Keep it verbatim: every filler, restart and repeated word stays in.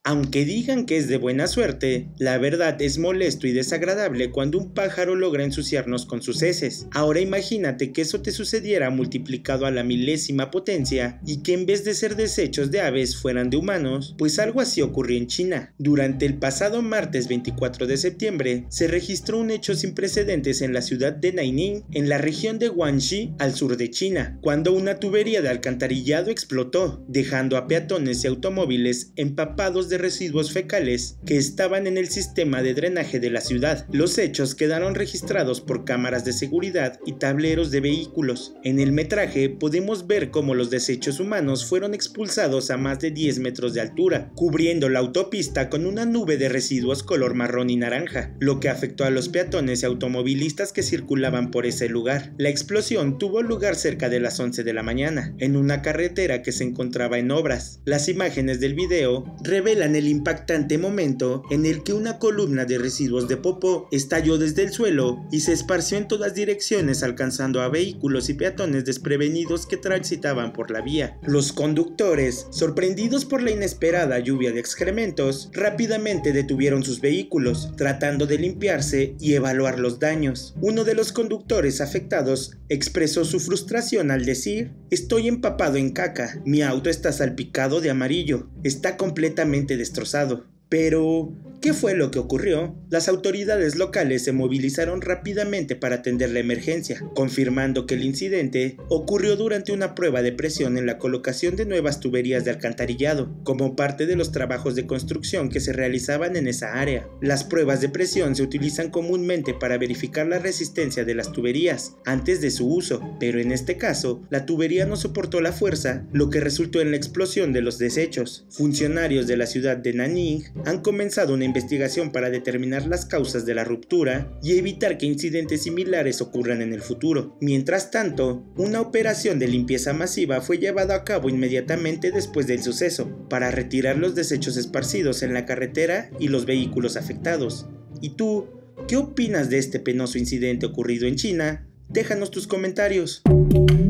Aunque digan que es de buena suerte, la verdad es molesto y desagradable cuando un pájaro logra ensuciarnos con sus heces. Ahora imagínate que eso te sucediera multiplicado a la milésima potencia y que en vez de ser desechos de aves fueran de humanos, pues algo así ocurrió en China. Durante el pasado martes veinticuatro de septiembre, se registró un hecho sin precedentes en la ciudad de Naining, en la región de Guangxi, al sur de China, cuando una tubería de alcantarillado explotó, dejando a peatones y automóviles empapados de residuos fecales que estaban en el sistema de drenaje de la ciudad. Los hechos quedaron registrados por cámaras de seguridad y tableros de vehículos. En el metraje podemos ver cómo los desechos humanos fueron expulsados a más de diez metros de altura, cubriendo la autopista con una nube de residuos color marrón y naranja, lo que afectó a los peatones y automovilistas que circulaban por ese lugar. La explosión tuvo lugar cerca de las once de la mañana, en una carretera que se encontraba en obras. Las imágenes del video revelan el impactante momento en el que una columna de residuos de popó estalló desde el suelo y se esparció en todas direcciones, alcanzando a vehículos y peatones desprevenidos que transitaban por la vía. Los conductores, sorprendidos por la inesperada lluvia de excrementos, rápidamente detuvieron sus vehículos, tratando de limpiarse y evaluar los daños. Uno de los conductores afectados expresó su frustración al decir: "Estoy empapado en caca, mi auto está salpicado de amarillo, está completamente destrozado". Pero, ¿qué fue lo que ocurrió? Las autoridades locales se movilizaron rápidamente para atender la emergencia, confirmando que el incidente ocurrió durante una prueba de presión en la colocación de nuevas tuberías de alcantarillado, como parte de los trabajos de construcción que se realizaban en esa área. Las pruebas de presión se utilizan comúnmente para verificar la resistencia de las tuberías antes de su uso, pero en este caso, la tubería no soportó la fuerza, lo que resultó en la explosión de los desechos. Funcionarios de la ciudad de Nanning han comenzado una investigación para determinar las causas de la ruptura y evitar que incidentes similares ocurran en el futuro. Mientras tanto, una operación de limpieza masiva fue llevada a cabo inmediatamente después del suceso para retirar los desechos esparcidos en la carretera y los vehículos afectados. ¿Y tú, qué opinas de este penoso incidente ocurrido en China? Déjanos tus comentarios.